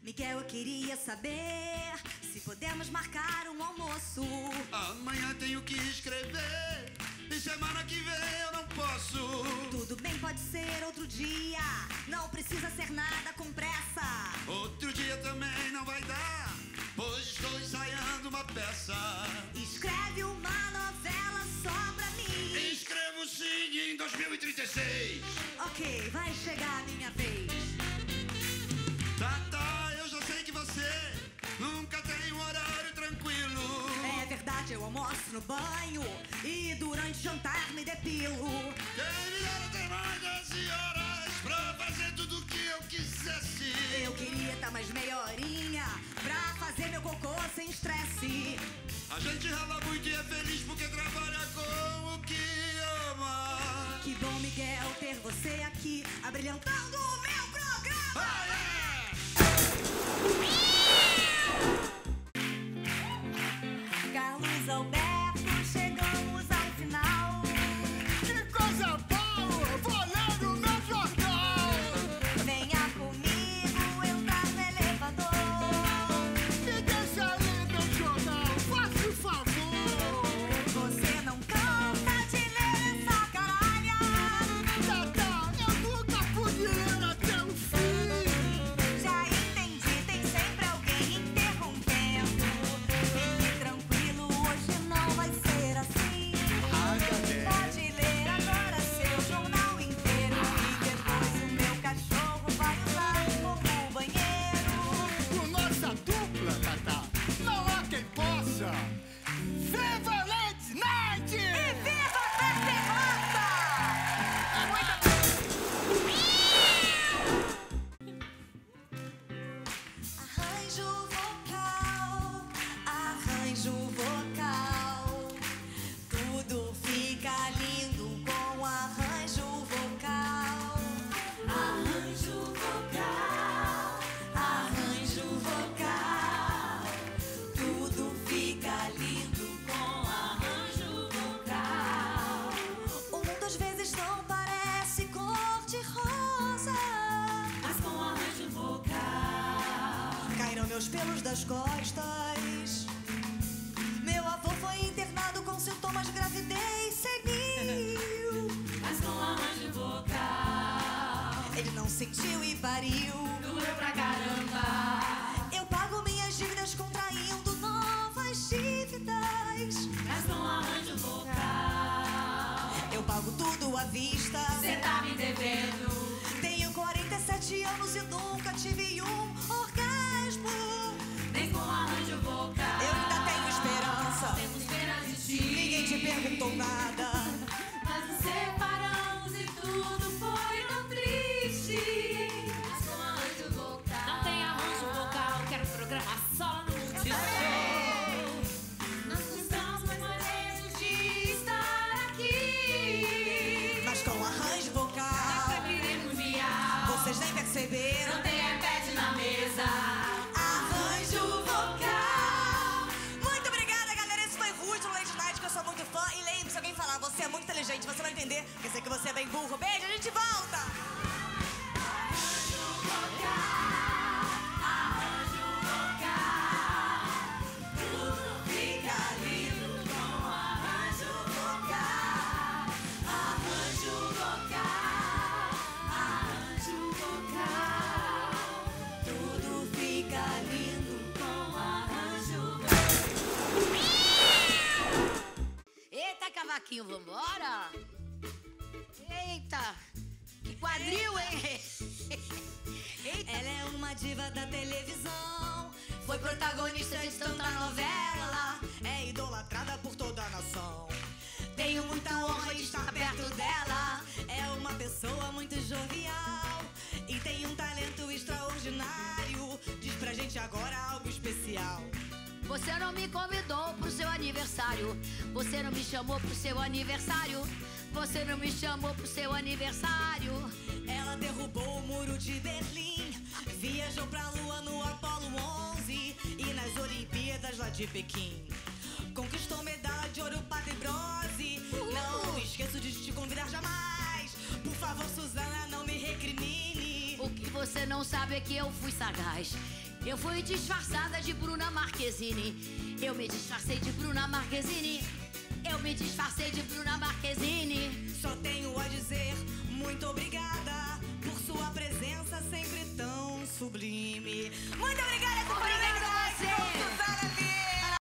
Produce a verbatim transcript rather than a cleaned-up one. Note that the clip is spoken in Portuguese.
Miguel, eu queria saber se podemos marcar um almoço. Amanhã tenho que escrever e semana que vem eu não posso. Tudo bem, pode ser outro dia, não precisa ser nada com pressa. Outro dia também não vai dar, pois estou ensaiando uma peça. Escreve uma novela só pra mim. Escrevo sim em dois mil e trinta e seis. Ok, vai chegar a minha vez. Tá, tá, eu já sei que você nunca tem um horário tranquilo. É verdade, eu almoço no banho e durante o jantar me depilo. Quem me dera ter mais dez horas pra fazer tudo o que eu quisesse. Eu queria estar mais meia horinha pra fazer meu cocô sem estresse. A gente rala muito e é feliz porque trabalha com o que ama. Que bom, Miguel, ter você aqui abrilhantando o meu programa. Ah, é! Carlos Alberto, chegamos ao final. Que coisa boa! Vou ler o meu jornal! Venha comigo entrar no elevador. Me deixa ler meu jornal, faça o favor! Você não cansa de ler essa caralha. Tata, eu nunca pude ler até o fim! Já entendi, tem sempre alguém interrompendo. Fique tranquilo, hoje não vai ser assim. Pode ler agora seu jornal inteiro e depois o meu cachorro vai usar como banheiro. Por nossa dupla, Tata, não há quem possa! Viva Lady Night! E viva a derrota! Arranjo vocal, arranjo vocal. Tudo fica lindo com arranjo vocal. Arranjo vocal, arranjo vocal. Tudo fica lindo com arranjo vocal. O mundo às vezes não parece cor de rosa, mas com arranjo vocal caíram meus pelos das costas. Meu avô foi internado com sintomas de gravidez senil, mas com arranjo vocal ele não sentiu e pariu. Doeu pra caramba. Eu pago minhas dívidas contraindo novas dívidas, mas com arranjo vocal eu pago tudo à vista. Cê tá me devendo. Tenho quarenta e sete anos e nunca tive um orgasmo, nem com arranjo vocal. Eu ainda tenho esperança. Temos pena de ti. Ninguém te perguntou nada, mas nos separamos e tudo foi tão triste. Mas com arranjo vocal. Não tem arranjo vocal, quero programa só no Multishow. Nós estamos mais maneiros de estar aqui, mas com arranjo vocal Nunca queremos enviar. vocês nem perceberam. Não tem iPad na mesa. Arranjo vocal. Muito obrigada, galera. Esse foi Ruth no Lady Night, que eu sou muito fã. E lembre-se, se alguém falar, você é muito inteligente, você vai entender, porque eu sei que você é bem burro. Beijo, a gente volta. Arranjo vocal, arranjo vocal. Tudo fica lindo com arranjo vocal. Arranjo vocal, arranjo vocal. Tudo fica lindo com arranjo vocal. Eita, cavaquinho, vambora? Eita, que quadril, hein? Eita. Ela é uma diva da televisão, foi protagonista de tanta novela, é idolatrada por toda a nação. Tenho muita honra de estar perto dela. É uma pessoa muito jovial e tem um talento extraordinário. Diz pra gente agora algo especial. Você não me convidou pro seu aniversário. Você não me chamou pro seu aniversário. Você não me chamou pro seu aniversário. Ela derrubou o muro de Berlim, viajou pra lua no Apollo onze e nas Olimpíadas lá de Pequim conquistou medalha de ouro, prata e bronze. Uh! Não esqueço de te convidar jamais. Por favor, Suzana, não me recrimine. O que você não sabe é que eu fui sagaz. Eu fui disfarçada de Bruna Marquezine. Eu me disfarcei de Bruna Marquezine. Eu me disfarcei de Bruna Marquezine. Só tenho a dizer muito obrigada por sua presença sempre tão sublime. Muito obrigada, companheiro. Obrigada a você.